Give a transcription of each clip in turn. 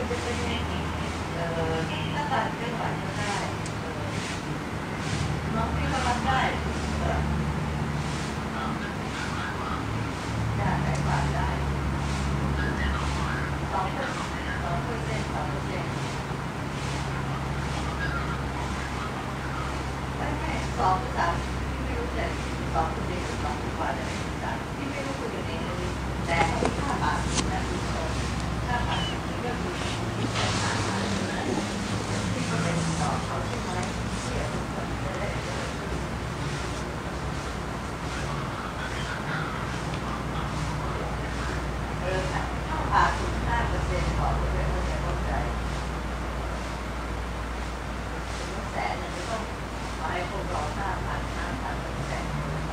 จะเป็นหน้าตาเคลื่อนไหวก็ได้น้องพี่ก็รับได้ได้ได้กว่าได้2%ไม่2 3ที่ไม่รู้แต่2%2กว่าได้ที่ไม่รู้คุยกันเองเลยแต่5 บาทนะคือ5 บาทเรื่องคือที่ก็เป็นต่อเขาใช่ไหมที่ทุกคนจะได้ขาดทุน5%ต่อเรื่องเข้าใจแสนนึงจะต้องมาให้พวกเรา5,000 แสน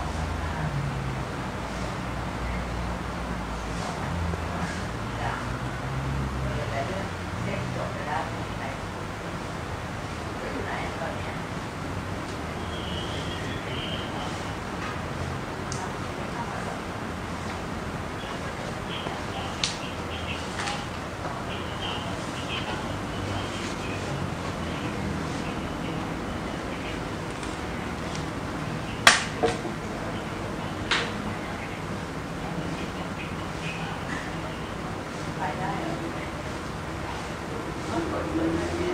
แต่เรื่องเซ็กจบไปแล้วไหนอยู่ไหนตอนนี้ไปได้เหรอต้องกดเลยนะเนี่ย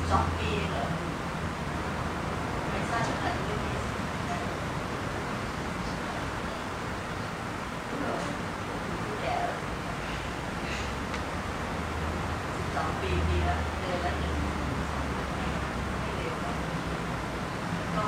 2 ปีเหรอไม่ทราบว่าจะไม่มีแก่12 ปีปีละเดือนละ1ไม่เร็วนะก็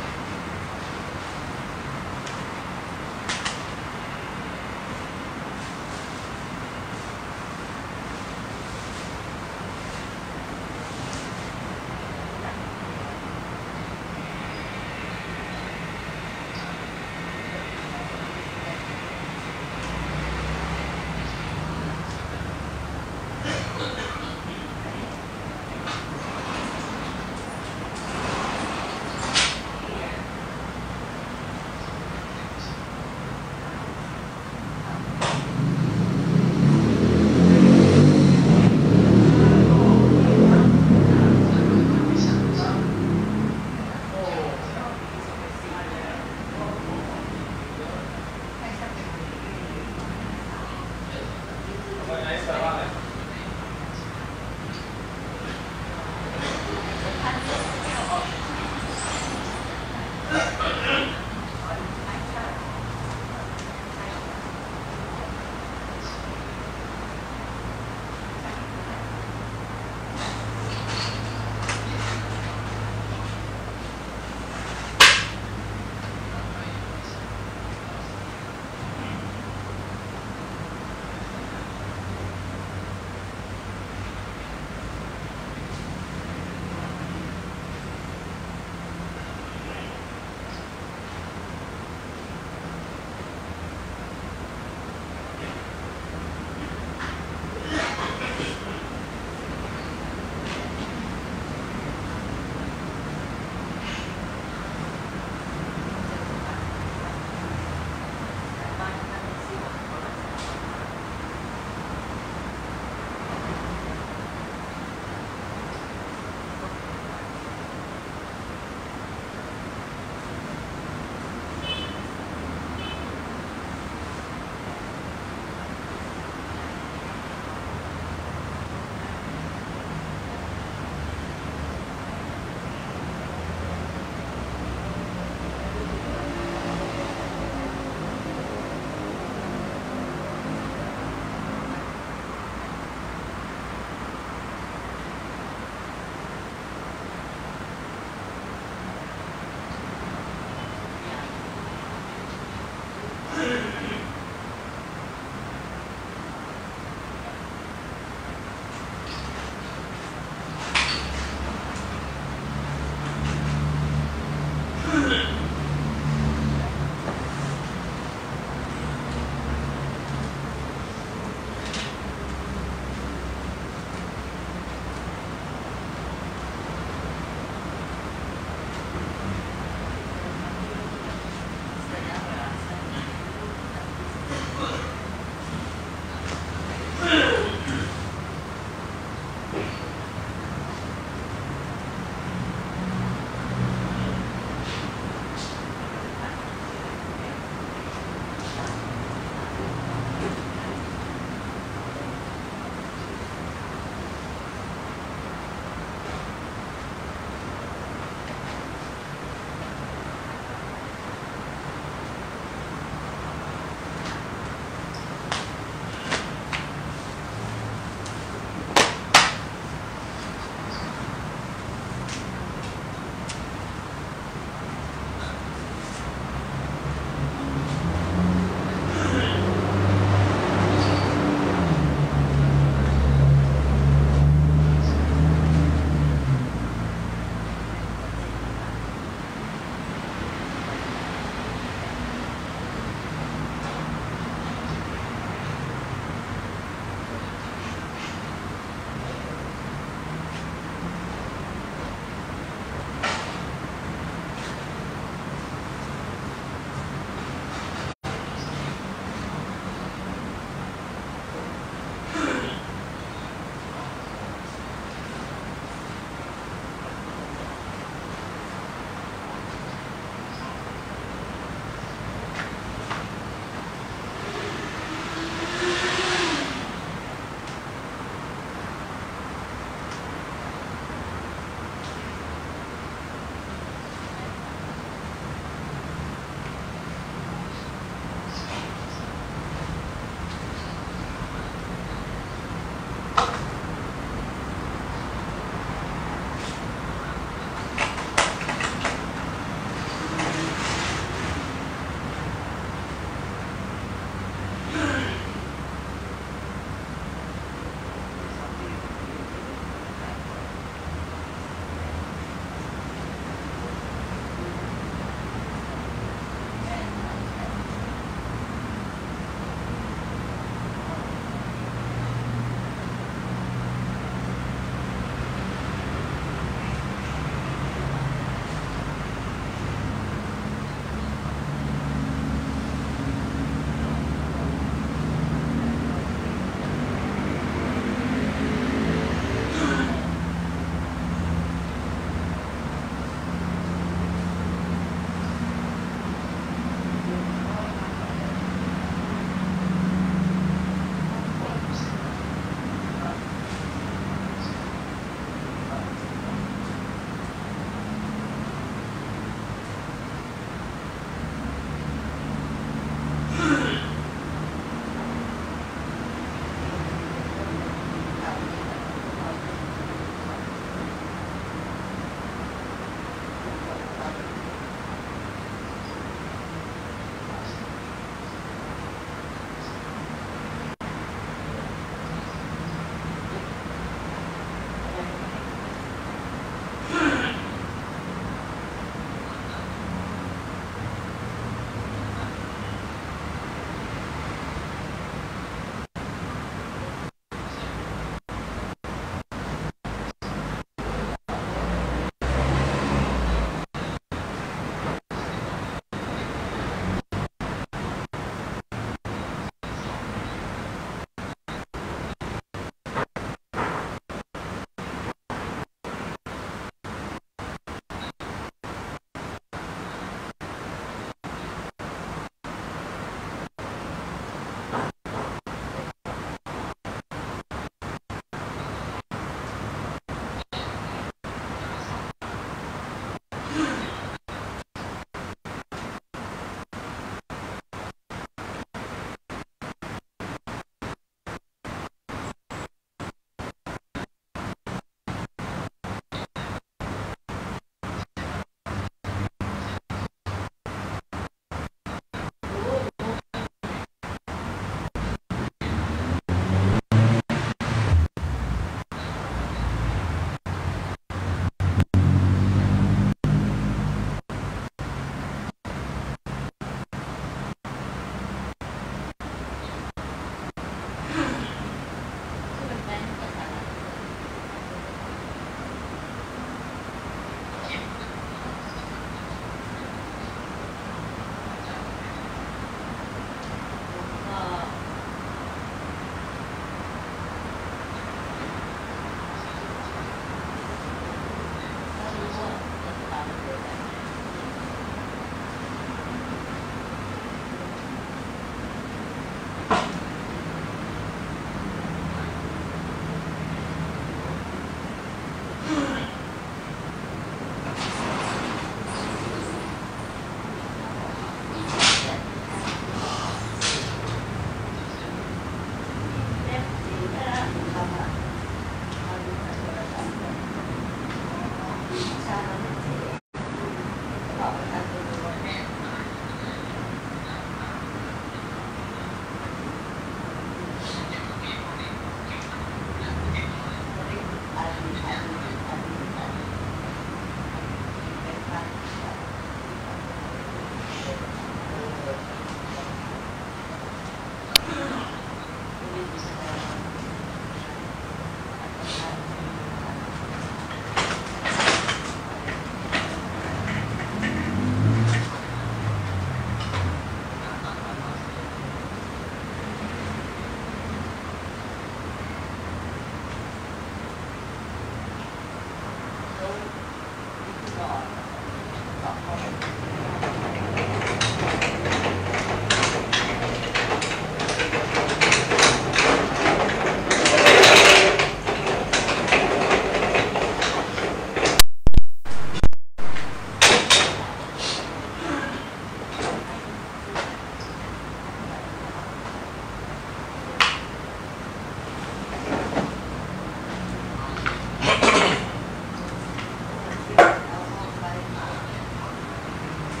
เ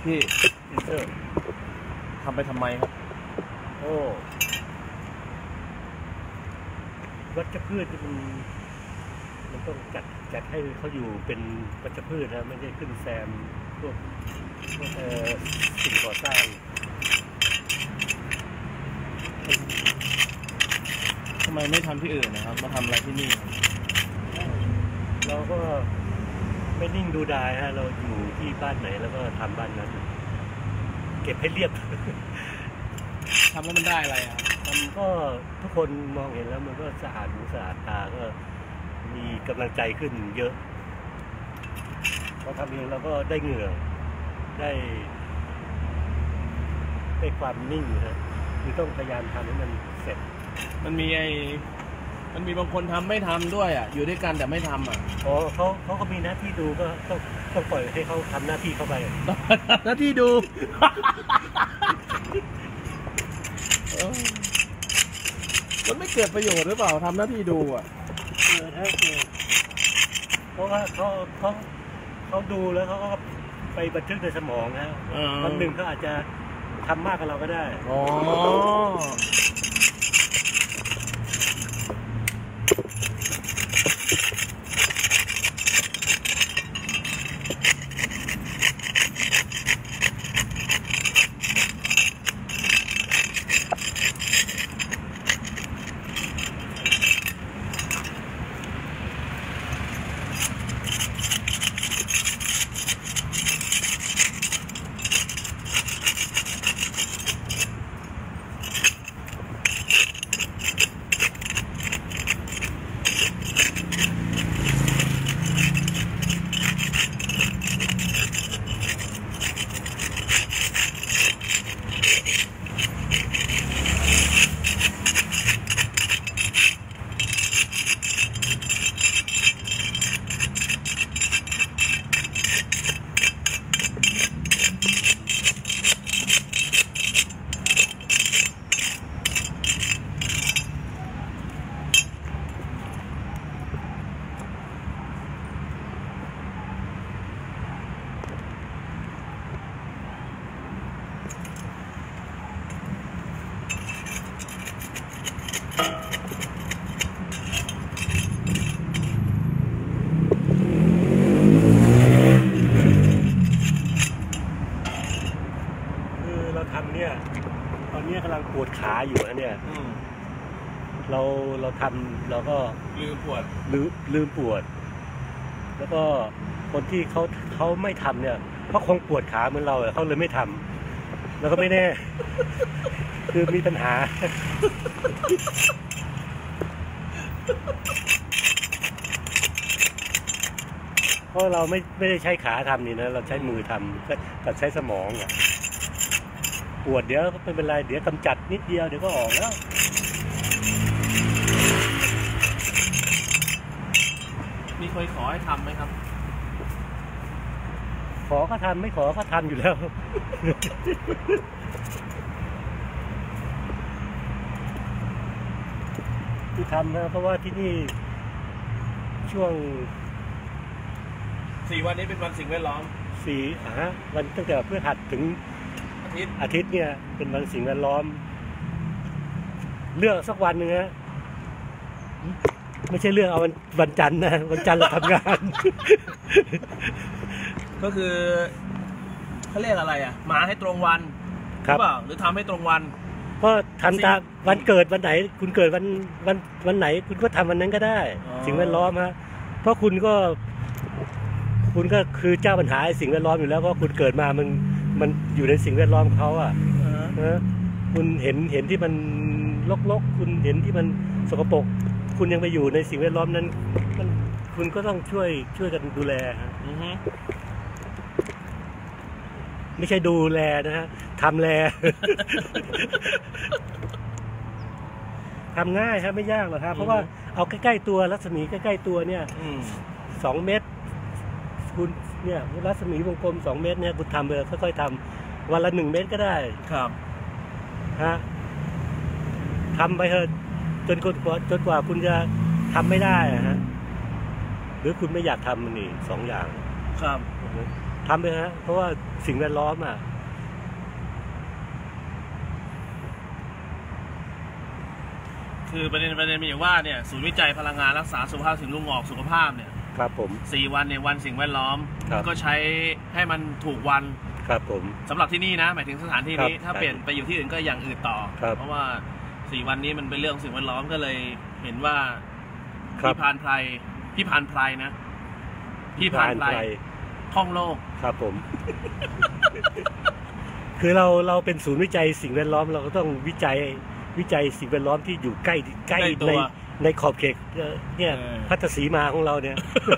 พี่ทำไปทำไมครับโอ้วัชพืชมันต้องจัดให้เขาอยู่เป็นวัชพืชนะไม่ใช่ขึ้นแซมพวกสิ่งก่อสร้างทำไมไม่ทำที่อื่นนะครับมาทำอะไรที่นี่เราก็ไม่นิ่งดูดายฮะเราอยู่ที่บ้านไหนแล้วก็ทำบ้านนั้นเก็บให้เรียบทำแล้วมันได้อะไรครับมันก็ทุกคนมองเห็นแล้วมันก็สะอาดหูสะอาดตาก็มีกำลังใจขึ้นเยอะพอทำเองเราก็ได้เหงื่อได้ความนิ่งนะคือต้องพยายามทำให้มันเสร็จมันมีบางคนทำไม่ทำด้วยอ่ะอยู่ด้วยกันแต่ไม่ทำอ่ะอ๋อเขาก็มีหน้าที่ดูก็ต้องปล่อยให้เขาทำหน้าที่เข้าไปหน้าที่ดูมันไม่เกิดประโยชน์หรือเปล่าทำหน้าที่ดูอ่ะเกิดเพราะว่าเขาดูแล้วเขาก็ไปบันทึกในสมองนะวันหนึ่งเขาอาจจะทำมากกว่าเราก็ได้อ๋อตอนนี้กำลังปวดขาอยู่นะเนี่ยเราทำเราก็ลืมปวดแล้วก็คนที่เขาไม่ทำเนี่ยเขาคงปวดขาเหมือนเราเขาเลยไม่ทำแล้วก็ไม่แน่คือมีปัญหาเพราะเราไม่ได้ใช้ขาทำนี่นะเราใช้มือทำกับใช้สมองอ่ะปวดเดี๋ยวไม่เป็นไรเดี๋ยวกำจัดนิดเดียวเดี๋ยวก็ออกแล้วมีเคยขอให้ทำไหมครับขอก็ทำไม่ขอก็ทำอยู่แล้วที่ทำนะเพราะว่าที่นี่ช่วง 4 วันนี้เป็นวันสิ่งแวดล้อมวันตั้งแต่พฤหัสถึงอาทิตย์เนี่ยเป็นวันสิ่งแวดล้อมเลือกสักวันหนึ่งนะไม่ใช่เรื่องเอาวันจันทร์นะวันจันทร์เราทำงานก็คือเขาเรียกอะไรอ่ะมาให้ตรงวันหรือเปล่าหรือทำให้ตรงวันก็ทำตามวันเกิดวันไหนคุณเกิดวันไหนคุณก็ทำวันนั้นก็ได้สิ่งแวดล้อมฮะเพราะคุณก็คือเจ้าปัญหาสิ่งแวดล้อมอยู่แล้วเพราะคุณเกิดมามันอยู่ในสิ่งแวดล้อมเขาอ่ะคุณเห็นที่มันรกๆคุณเห็นที่มันสกปรกคุณยังไปอยู่ในสิ่งแวดล้อมนั้นคุณก็ต้องช่วยกันดูแลไม่ใช่ดูแลนะฮะทำแลทำง่ายครับไม่ยากหรอกครับเพราะว่าเอาใกล้ๆตัวรัศมีใกล้ๆตัวเนี่ย2 เมตรคุณเนี่ยรัศมีวงกลม2 เมตรเนี่ยคุณทำไปค่อยๆทำวันละ1 เมตรก็ได้ครับฮะทำไปเถอะจนกว่าคุณจะทำไม่ได้ฮะหรือคุณไม่อยากทำมันนี่2 อย่างครับทำไปฮะเพราะว่าสิ่งแวดล้อมอ่ะคือประเด็นมีอยู่ว่าเนี่ยศูนย์วิจัยพลังงานรักษาสุขภาพสิ่งลุงออกสุขภาพเนี่ยครับผม 4 วันเนี่ยวันสิ่งแวดล้อมก็ใช้ให้มันถูกวันครับผมสำหรับที่นี่นะหมายถึงสถานที่นี้ถ้าเปลี่ยนไปอยู่ที่อื่นก็อย่างอื่นต่อเพราะว่า4 วันนี้มันเป็นเรื่องสิ่งแวดล้อมก็เลยเห็นว่าพี่พานไพรนะพี่พานไพรท่องโลกครับผม คือเราเป็นศูนย์วิจัยสิ่งแวดล้อมเราก็ต้องวิจัยสิ่งแวดล้อมที่อยู่ใกล้ในขอบเขตเนี่ยพัทสีมาของเราเนี่ย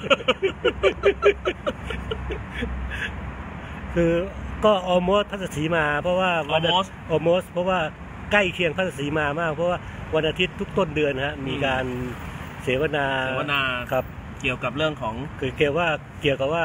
คือก็ออโมสพัทสีมาเพราะว่าออโมสเพราะว่าใกล้เคียงพัทสีมามากเพราะว่าวันอาทิตย์ทุกต้นเดือนฮะมีการเสวนาครับเกี่ยวกับเรื่องของเกี่ยวกับว่า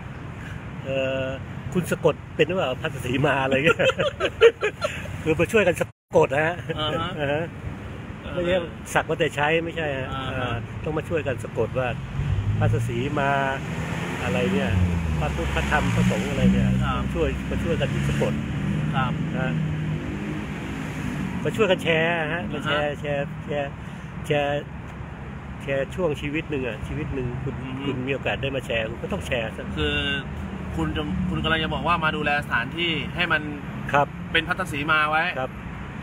คุณสะกดเป็นหรือเปล่าพัทสีมาอะไรเงี้ย คือมาช่วยกันสะกดฮะไม่ใช่สักว่าแต่ใช้ไม่ใช่ฮะต้องมาช่วยกันสะกดว่าพัทสีมาอะไรเนี่ยพระพุทธพระธรรมพระสงฆ์อะไรเนี่ยมาช่วยกันสะกดนะมาช่วยกันแชร์ฮะมาแชร์ช่วงชีวิตหนึ่งอ่ะชีวิตหนึ่งคุณมีโอกาสได้มาแชร์คุณก็ต้องแชร์คือคุณกำลังจะบอกว่ามาดูแลสถานที่ให้มันครับเป็นพัทสีมาไว้ครับ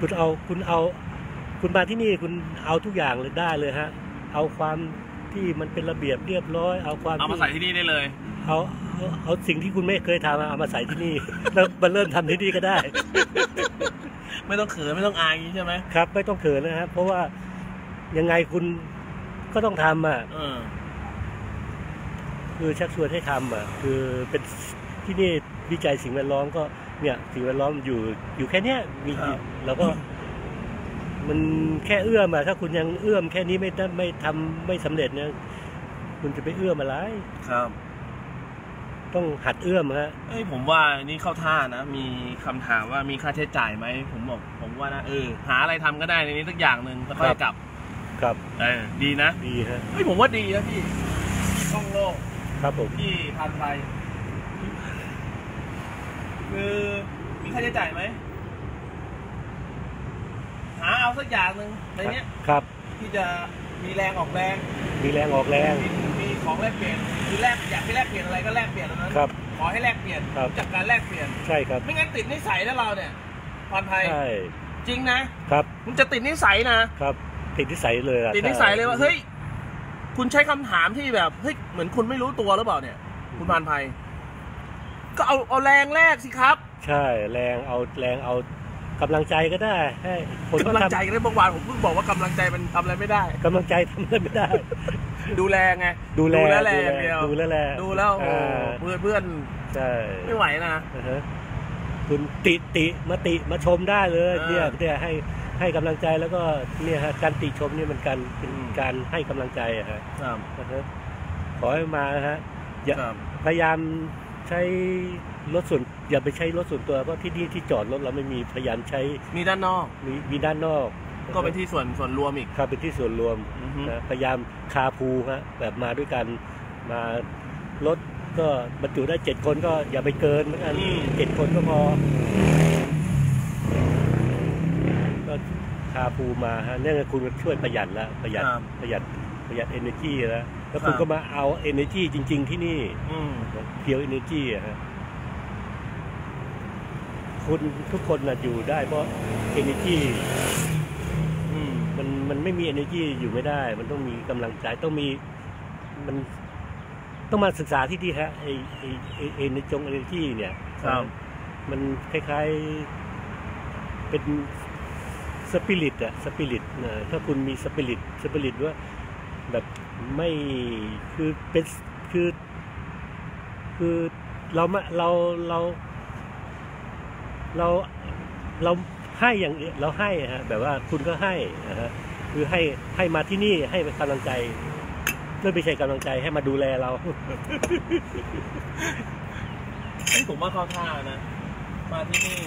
คุณมาที่นี่คุณเอาทุกอย่างเลยได้เลยฮะเอาความที่มันเป็นระเบียบเรียบร้อยเอามาใส่ที่นี่ได้เลยเอาสิ่งที่คุณไม่เคยทำเอามาใส่ที่นี่แล้วมาเริ่มทำที่นี่ก็ได้ไม่ต้องเขินไม่ต้องอายใช่ไหมครับไม่ต้องเขินนะครับเพราะว่ายังไงคุณก็ต้องทำอ่ะคือชักชวนให้ทำอ่ะคือเป็นที่นี่วิจัยสิ่งแวดล้อมก็เนี่ยสิ่งแวดล้อมอยู่แค่เนี้ยมีแล้วก็มันแค่เอื้อมอ่ะถ้าคุณยังเอื้อมแค่นี้ไม่สำเร็จเนี่ยคุณจะไปเอื้อมอะไรครับต้องหัดเอื้อมฮะผมว่านี่เข้าท่านะมีคำถามว่ามีค่าใช้จ่ายไหมผมว่านะหาอะไรทำก็ได้ในนี้สักอย่างหนึ่งแล้วค่อยกลับครับดีนะดีฮะผมว่าดีนะพี่ท่องโลกครับผมพี่พานไพรคือมีค่าใช้จ่ายไหมหาเอาสักอย่างหนึ่งในนี้ครับที่จะมีแรงออกแรงมีของแลกเปลี่ยนคืออยากไปแลกเปลี่ยนอะไรก็แลกเปลี่ยนแล้วนั้นขอให้แลกเปลี่ยนจากการแลกเปลี่ยนใช่ครับไม่งั้นติดนิสัยแล้วเราเนี่ยพรไพรใช่จริงนะครับมันจะติดนิสัยนะครับติดนิสัยเลยติดนิสัยเลยว่าเฮ้ยคุณใช้คำถามที่แบบเฮ้ยเหมือนคุณไม่รู้ตัวหรือเปล่าเนี่ยคุณพรไพรก็เอาแรงแลกสิครับใช่แรงเอากำลังใจก็ได้ให้คนกำลังใจกันได้บางวันผมเพิ่งบอกว่ากำลังใจมันทำอะไรไม่ได้กำลังใจทำอะไรไม่ได้ดูแลไงดูแลเดียวดูแล้วเพื่อนใช่ไม่ไหวนะคุณมาชมได้เลยเนี่ยให้กำลังใจแล้วก็เนี่ยฮะการติชมนี่มันเป็นการให้กำลังใจฮะขอให้มาฮะอย่าพยายามใช้รถส่วนอย่าไปใช้รถส่วนตัวเพราะที่นี่ที่จอดรถเราไม่มีพยายามใช้มีด้านนอกมีด้านนอกก็เป็นที่ส่วนรวมอีกครับเป็นที่ส่วนรวมนะพยายามคาพูฮะแบบมาด้วยกันมารถก็บรรจุได้7 คนก็อย่าไปเกินเหมือนกัน7 คนก็พอก็คาพูมาฮะเนี่ยคุณช่วยประหยัดแล้วประหยัด energy แล้วคุณก็มาเอา energy จริงๆที่นี่เพียว energy อะฮะคุณทุกคนน่ะอยู่ได้เพราะ energy มันไม่มี energy อยู่ไม่ได้มันต้องมีกำลังใจต้องมาศึกษาที่ฮะไอenergy เนี่ยมันคล้ายๆเป็นสปิริตอะสปิริตถ้าคุณมีสปิริตว่าแบบไม่คือเราให้อย่างเราให้ฮะแบบว่าคุณก็ให้นะฮะคือให้มาที่นี่ให้กำลังใจไม่ใช่กำลังใจให้มาดูแลเราผมว่าเข้าท่านะมาที่นี่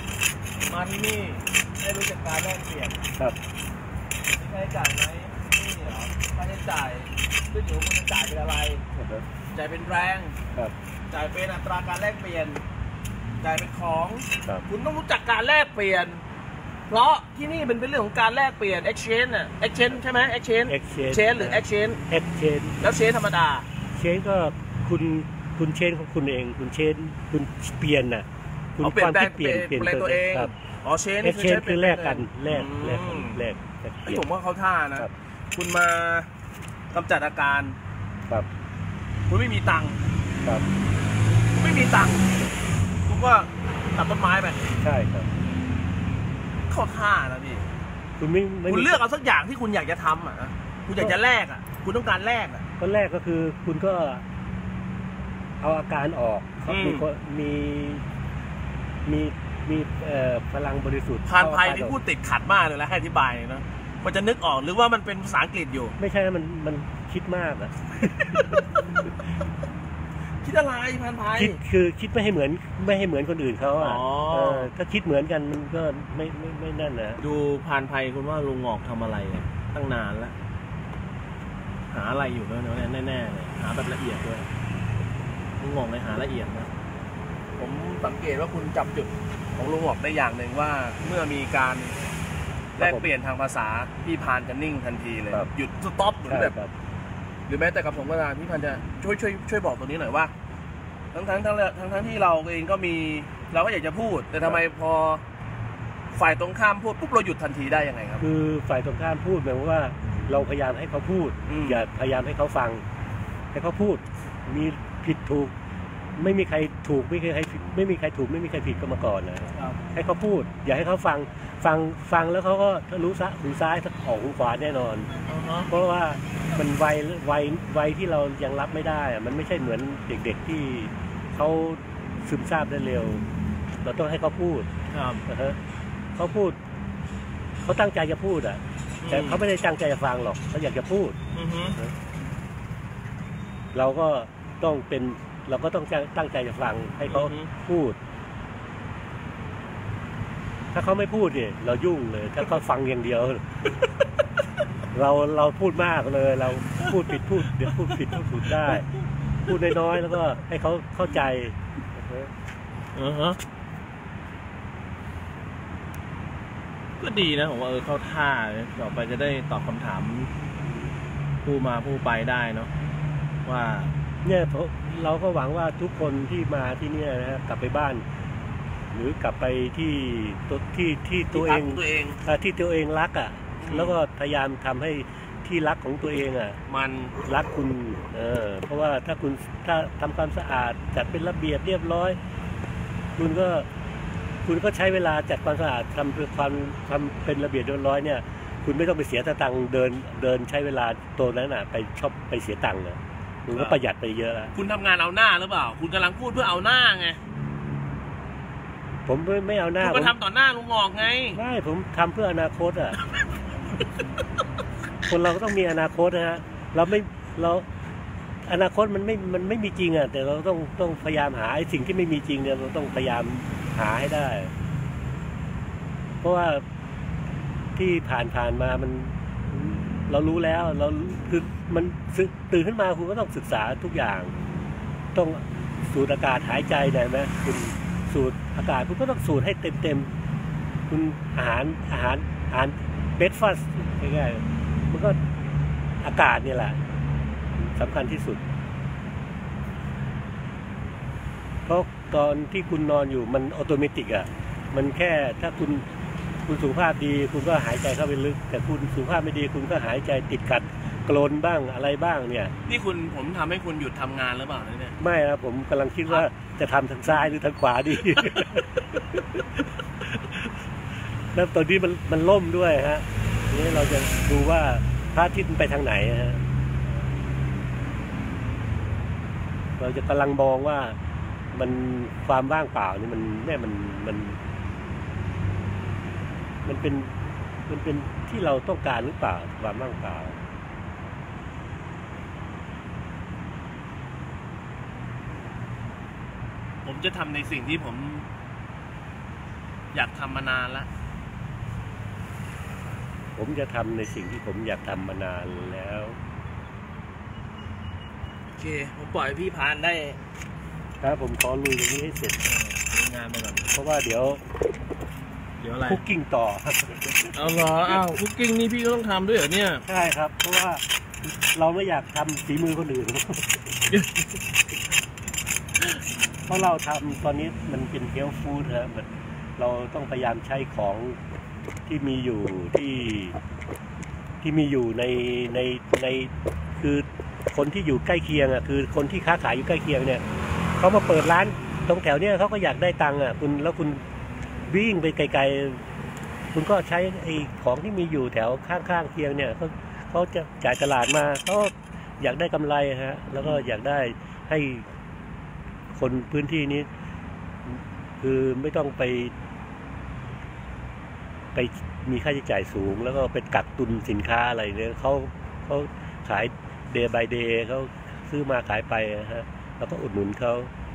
ให้รู้จักการแลกเปลี่ยนครับค่าใช้จ่ายไหมนี่เหรอค่าใช้จ่ายขึ้นอยู่คุณจะจ่ายเป็นอะไรจ่ายเป็นแรงจ่ายเป็นอัตราการแลกเปลี่ยนจ่ายเป็นของคุณต้องรู้จักการแลกเปลี่ยนเพราะที่นี่มันเป็นเรื่องของการแลกเปลี่ยน exchange น่ะ exchange ใช่ไหม exchange หรือ exchange แล้ว change ธรรมดา change ก็คุณเชนของคุณเองคุณเชนคุณเปลี่ยนน่ะคุณความคิดเปลี่ยนตัวเองอ๋อ change คือแลกกันแลกผมว่าเขาท่านะคุณมากำจัดอาการคุณไม่มีตังค์คุณไม่มีตังค์คุณก็ตัดต้นไม้ไปใช่ครับเข้าท่านะพี่คุณเลือกเอาสักอย่างที่คุณอยากจะทำอ่ะคุณอยากจะแลกอ่ะคุณต้องการแลกอ่ะก็แลกก็คือคุณก็เอาอาการออกมีพลังบริสุทธิ์พานภัยที่พูดติดขัดมากเลยแล้วให้อธิบายนะมันจะนึกออกหรือว่ามันเป็นภาษาอังกฤษอยู่ไม่ใช่มันคิดมากอะคิดอะไรพานภัยคือคิดไม่ให้เหมือนคนอื่นเขาอ่ะถ้าคิดเหมือนกันมันก็ไม่นั่นนะดูพานภัยคุณว่าลุงงอกทำอะไรตั้งนานแล้วหาอะไรอยู่แล้วแน่ๆเลยหาแบบละเอียดด้วยลุงงอกเลยหาละเอียดนะผมสังเกตว่าคุณจับจุดของลุงงอกได้อย่างหนึ่งว่าเมื่อมีการแลกเปลี่ยนทางภาษาพี่พานจะนิ่งทันทีเลยหยุดสต็อปหรือแบบหรือแม้แต่กับผมก็ตามพี่พานจะช่วยบอกตัวนี้หน่อยว่าทั้งที่เราเองก็มีเราก็อยากจะพูดแต่ทำไมพอฝ่ายตรงข้ามพูดปุ๊บเราหยุดทันทีได้ยังไงครับคือฝ่ายตรงข้ามพูดหมายว่าเราพยายามให้เขาพูดอย่าพยายามให้เขาฟังให้เขาพูดมีผิดถูกไม่มีใครถูกไม่มีใครถูกไม่มีใครผิดก็มาก่อนนะให้เขาพูดอย่าให้เขาฟังแล้วเขาก็ทะลุหูซ้ายออกหูขวาแน่นอนเพราะว่ามันวัยที่เรายังรับไม่ได้มันไม่ใช่เหมือนเด็กๆที่เขาซึมซาบได้เร็วเราต้องให้เขาพูดเขาพูดเขาตั้งใจจะพูดแต่เขาไม่ได้ตั้งใจจะฟังหรอกเขาอยากจะพูดเราก็ต้องตั้งใจจะฟังให้เขาพูดถ้าเขาไม่พูดเนี่ยเรายุ่งเลยถ้าเขาฟังอย่างเดียวเราพูดมากเลยเราพูดผิดเดี๋ยวพูดผิดพูดถูกได้พูดน้อยๆแล้วก็ให้เขาเข้าใจก็ดีนะผมว่าเข้าท่าต่อไปจะได้ตอบคำถามผู้มาผู้ไปได้เนาะว่าเนี่ยเราก็หวังว่าทุกคนที่มาที่นี่นะกลับไปบ้านหรือกลับไปที่ตัวเองที่ตัวเองรักแล้วก็พยายามทำให้ที่รักของตัวเองมันรักคุณเพราะว่าถ้าทำความสะอาดจัดเป็นระเบียบเรียบร้อยคุณก็ใช้เวลาจัดความสะอาดทำเป็นระเบียบเรียบร้อยเนี่ยคุณไม่ต้องไปเสียตังค์เดินใช้เวลาตัวนั้นไปเสียตังค์คุณก็ประหยัดไปเยอะแล้วคุณทำงานเอาหน้าหรือเปล่าคุณกำลังพูดเพื่อเอาหน้าไงผมไม่เอาหน้าคุณก็ทำต่อหน้าลุงงอกไงไม่ผมทำเพื่ออนาคตคนเราก็ต้องมีอนาคตนะฮะเราอนาคตมันไม่มีจริงแต่เราต้องพยายามหาไอ้สิ่งที่ไม่มีจริงเนี่ยเราต้องพยายามหาให้ได้เพราะว่าที่ผ่านมามันเรารู้แล้วเราคือมันตื่นขึ้นมาคุณก็ต้องศึกษาทุกอย่างต้องสูดอากาศหายใจได้ไหมคุณสูดอากาศคุณก็ต้องสูดให้เต็มคุณอาหารเบรคฟาสต์ง่ายๆมันก็อากาศนี่แหละสำคัญที่สุดเพราะตอนที่คุณนอนอยู่มันอัตโนมัติมันแค่ถ้าคุณสุขภาพดีคุณก็หายใจเข้าไปลึกแต่คุณสุขภาพไม่ดีคุณก็หายใจติดขัดกรนบ้างอะไรบ้างเนี่ยนี่ผมทำให้คุณหยุดทำงานหรือเปล่าเนี่ยไม่ครับผมกำลังคิดว่าจะทำทางซ้ายหรือทางขวาดี แล้วตอนนี้มันล่มด้วยฮะนี่เราจะดูว่าพระอาทิตย์ไปทางไหนฮะเราจะกำลังมองว่ามันความว่างเปล่านี่มันเป็นที่เราต้องการหรือเปล่าความว่างเปล่าผมจะทำในสิ่งที่ผมอยากทำมานานแล้วผมจะทำในสิ่งที่ผมอยากทำมานานแล้วโอเคผมปล่อยพี่พานได้นะผมขอลุยตรงนี้ให้เสร็จงานไปก่อนเพราะว่าเดี๋ยวอะไรคุกกิ้งต่อเอาเหรออ้าวคุกกิ้งนี่พี่ก็ต้องทำด้วยเหรอเนี่ยใช่ครับเพราะว่าเราไม่อยากทำฝีมือคนอื่นเพราะเราทำตอนนี้มันเป็นเฮลท์ฟู้ดครับเราต้องพยายามใช้ของที่มีอยู่ที่มีอยู่ในคือคนที่อยู่ใกล้เคียงอ่ะคือคนที่ค้าขายอยู่ใกล้เคียงเนี่ยเขามาเปิดร้านตรงแถวเนี้ยเขาก็อยากได้ตังค์อ่ะคุณวิ่งไปไกลๆคุณก็ใช้ไอ้ของที่มีอยู่แถวข้างๆเคียงเนี่ยเขาจะจ่ายตลาดมาเขาอยากได้กำไรฮะแล้วก็อยากได้ให้คนพื้นที่นี้คือไม่ต้องไปมีค่าใช้จ่ายสูงแล้วก็เป็นกักตุนสินค้าอะไรเนี่ยเขาขายเดย์บายเดย์เขาซื้อมาขายไปฮะแล้วก็อุดหนุนเขา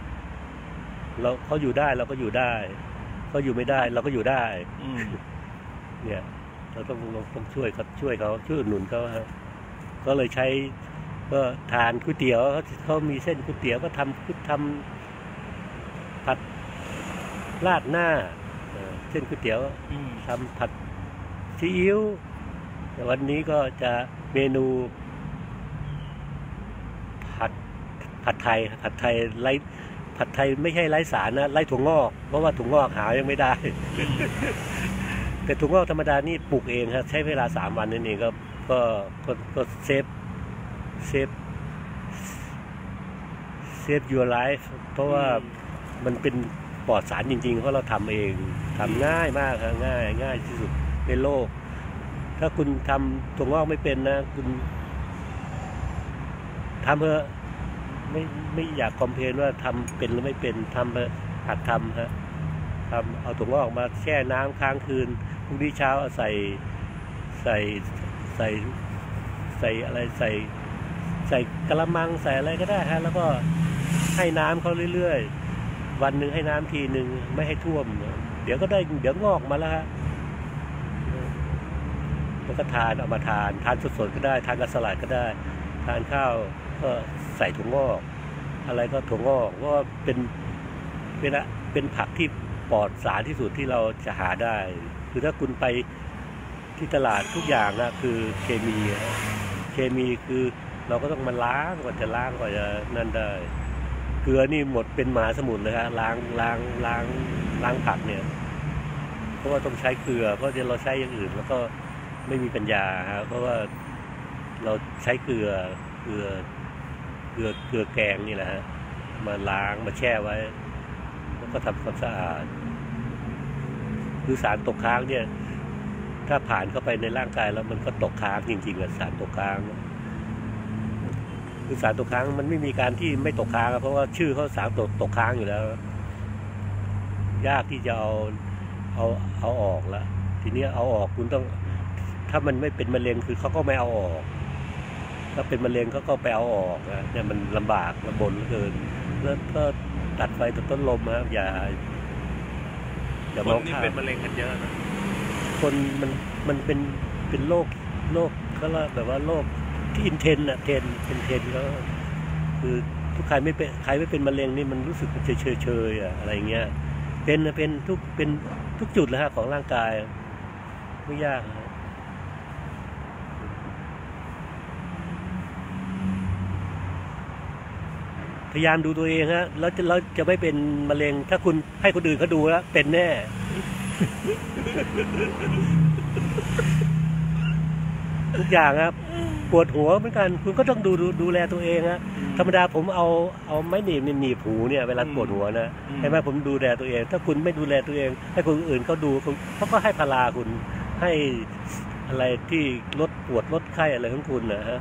อยู่ได้เราก็อยู่ได้เขาอยู่ไม่ได้เราก็อยู่ได้เนี่ยเราต้องช่วยเขาช่วยอุดหนุนเขาฮะก็เลยใช้ก็ทานก๋วยเตี๋ยวเขามีเส้นก๋วยเตี๋ยวก็ทำผัดราดหน้าเส้นก๋วยเตี๋ยวทำผัดซีอิ๊ววันนี้ก็จะเมนูผัดไทยผัดไทยไม่ใช่ไร้สารนะไร้ถั่วงอกเพราะว่าถั่วงอกหายังไม่ได้ แต่ถั่วงอกธรรมดานี่ปลูกเองครับใช้เวลา3 วันนั่นเองก็เซฟyour life เพราะว่ามันเป็นปลอดสารจริงๆเพราะเราทำเองทำง่ายมากครับง่ายที่สุดในโลกถ้าคุณทำถั่วงอกไม่เป็นนะคุณทำเพื่อไม่อยากคอมเพลนว่าทำเป็นหรือไม่เป็นทำเพื่อหัดทำฮะเอาถั่วงอกมาแช่น้ำค้างคืนพรุ่งนี้เช้าเอาใส่อะไรใส่กระมังใส่อะไรก็ได้ฮะแล้วก็ให้น้ำเขาเรื่อยๆวันหนึ่งให้น้ำทีหนึ่งไม่ให้ท่วมเดี๋ยวงอกมาแล้วฮะแล้วก็เอามาทานสดๆก็ได้ทานกับสลัดก็ได้ทานข้าวก็ใส่ถั่วงอกอะไรก็ถั่วงอกก็เป็นผักที่ปลอดสารที่สุดที่เราจะหาได้คือถ้าคุณไปที่ตลาดทุกอย่างนะคือเคมีคือเราก็ต้องมาล้างก่อนจะนั่นได้เกลือนี่หมดเป็นมหาสมุทรเลยฮะล้างผักเนี่ยเพราะว่าต้องใช้เกลือเพราะเราใช้อย่างอื่นแล้วก็ไม่มีปัญญาฮะเพราะว่าเราใช้เกลือแกงนี่แหละฮะมาล้างมาแช่ไว้แล้วก็ทำความสะอาดคือสารตกค้างเนี่ยถ้าผ่านเข้าไปในร่างกายแล้วมันก็ตกค้างจริงๆสารตกค้างคือสารตกค้างมันไม่มีการที่ไม่ตกค้างเพราะว่าชื่อเขาสารตกค้างอยู่แล้วยากที่จะเอาออกแล้วทีนี้เอาออกคุณต้องถ้ามันไม่เป็นมะเร็งคือเขาก็ไม่เอาออกถ้าเป็นมะเร็งก็ไปเอาออกนะเนี่ยมันลำบากลำบนเหลือเกินแล้วก็ตัดไฟต้นลมนะอย่ามองข้ามคนนี่เป็นมะเร็งกันเยอะนะคนมันเป็นโรคก็แบบว่าโรคที่อินเทนอ่ะเทนก็คือทุกใครไม่เป็นมะเร็งนี่มันรู้สึกเฉยอ่ะอะไรเงี้ยเป็นทุกจุดเลยฮะของร่างกายไม่ยากพยายามดูตัวเองฮะแล้วจะไม่เป็นมะเร็งถ้าคุณให้คนอื่นเขาดูแล้วเป็นแน่ ทุกอย่างครับปวดหัวเหมือนกันคุณก็ต้องดูแลตัวเองฮะธรรมดาผมเอาไม้หนีบหูเนี่ยเวลาปวดหัวนะให้ไหมผมดูแลตัวเองถ้าคุณไม่ดูแลตัวเองให้คนอื่นเขาดูเขาก็ให้พาราคุณให้อะไรที่ลดปวดลดไข้อะไรของคุณนะฮะ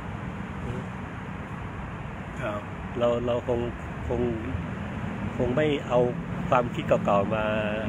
เราคงไม่เอาความคิดเก่าๆ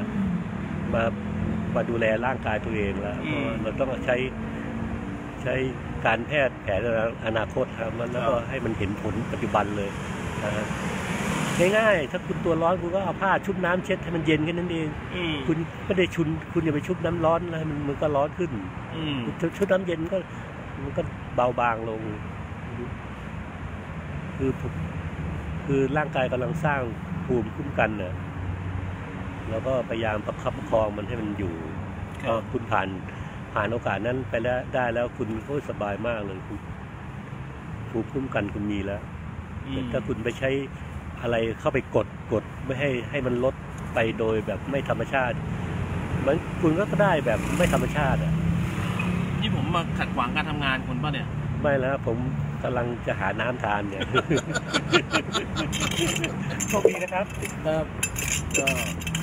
มาดูแลร่างกายตัวเองแล้วเราต้องใช้การแพทย์แผนอนาคตครับแล้วก็ให้มันเห็นผลปัจจุบันเลยง่ายๆถ้าคุณตัวร้อนคุณก็เอาผ้าชุบน้ำเช็ดให้มันเย็นแค่นั้นเองคุณไม่ได้คุณอย่าไปชุบน้ำร้อนแล้วให้มันก็ร้อนขึ้นชุบน้ำเย็นมันก็เบาบางลงคือร่างกายกำลังสร้างภูมิคุ้มกันเนี่ยแล้วก็พยายามประคับประคองมันให้มันอยู่ก็คุณผ่านโอกาสนั้นไปแล้วได้แล้วคุณก็สบายมากเลยคุณภูมิคุ้มกันคุณมีแล้วแต่ถ้าคุณไปใช้อะไรเข้าไปกดไม่ให้มันลดไปโดยแบบไม่ธรรมชาติมันคุณก็ได้แบบไม่ธรรมชาติอ่ะที่ผมมาขัดขวางการทำงานคุณป่ะเนี่ยไม่แล้วผมกำลังจะหาน้ำทานเนี่ยโชคดีนะครับก็